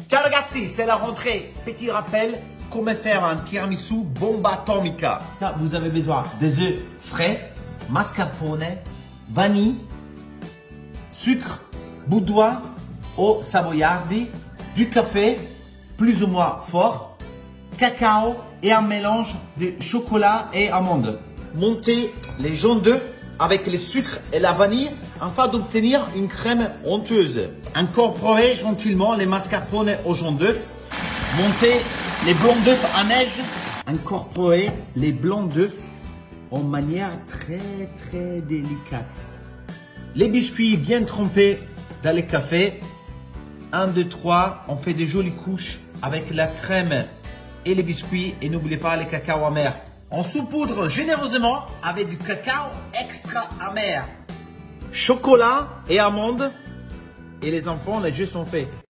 Ciao ragazzi, c'est la rentrée. Petit rappel, comment faire un tiramisu bomba atomica. Là, vous avez besoin des œufs frais, mascarpone, vanille, sucre, boudoir, eau savoyardi, du café, plus ou moins fort, cacao et un mélange de chocolat et amandes. Montez les jaunes d'œufs avec le sucre et la vanille afin d'obtenir une crème onctueuse. Incorporez gentiment les mascarpone aux jaunes d'œufs. Montez les blancs d'œufs à neige. Incorporez les blancs d'œufs en manière très délicate. Les biscuits bien trempés dans le café. 1, 2, 3, on fait des jolies couches avec la crème et les biscuits. Et n'oubliez pas les cacao amers. On saupoudre généreusement avec du cacao extra amer, chocolat et amandes. Et les enfants, les jeux sont faits.